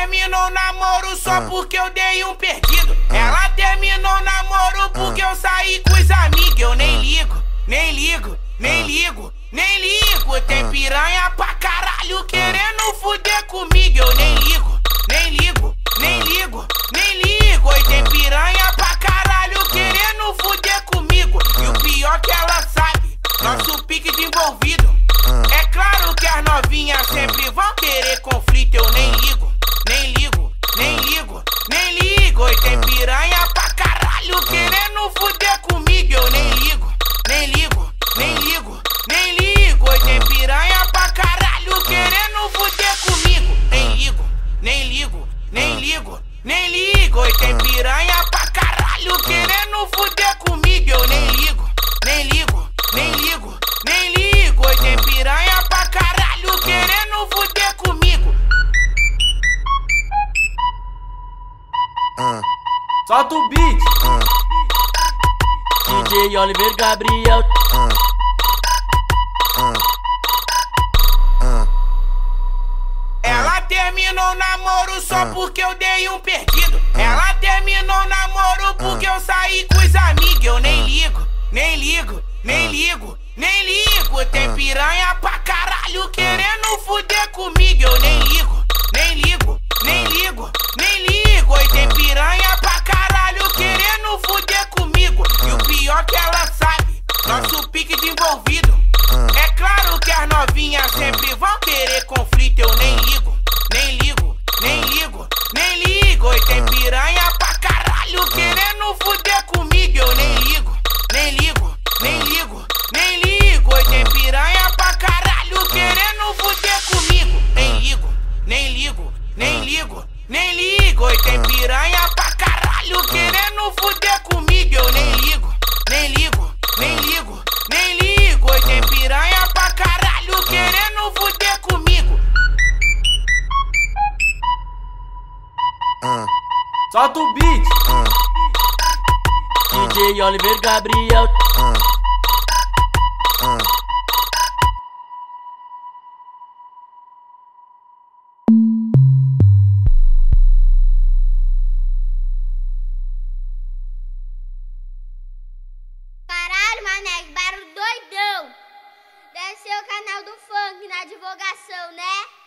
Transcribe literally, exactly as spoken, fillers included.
terminou o namoro só porque eu dei um perdido. Ela terminou o namoro porque eu saí com os amigos. Eu nem ligo, nem ligo, nem ligo, nem ligo. Tem piranha pra caralho querendo fuder comigo. Eu nem ligo, nem ligo, nem ligo, nem ligo. E tem piranha pra caralho querendo fuder comigo. E o pior que ela sabe, nosso pique de envolvido. É claro que as novinhas sempre vão querer conflito. Eu nem ligo, nem ligo, nem ligo, nem ligo. E tem piranha pra caralho querendo fuder comigo. Eu nem ligo, nem ligo, nem ligo, nem ligo. E tem piranha pra caralho querendo fuder comigo. Nem ligo, nem ligo, nem ligo, nem ligo. E tem piranha pra caralho querendo fuder comigo. Eu nem ligo, nem ligo, nem ligo, nem ligo. E tem piranha pra caralho querendo fuder comigo. Solta o beat. D J Oliver Gabriel. Ela terminou o namoro só porque eu dei um perdido. Ela terminou o namoro porque eu saí com os amigos. Eu nem ligo, nem ligo, nem ligo, nem ligo. Tem piranha pra caralho querendo fuder comigo. Eu nem ligo, nem ligo, nem ligo, nem ligo. E tem piranha pra caralho querendo fuder comigo. E o pior que ela sabe, nosso pique de envolvido. É claro que as novinhas sempre vão querer conflito. Eu nem ligo, nem ligo, nem ligo, nem ligo. E tem piranha pra caralho querendo fuder comigo. Eu nem ligo, nem ligo, nem ligo, nem ligo. E tem piranha pra caralho querendo fuder comigo. Nem ligo, nem ligo, nem ligo, nem ligo. E tem piranha pra caralho querendo fuder comigo. Eu nem ligo, nem ligo, nem ligo, nem ligo. E tem piranha pra caralho querendo fuder comigo. Solta o beat. D J Oliver Gabriel. Caralho, mané, que barulho doidão. Deve ser o canal do funk na divulgação, né?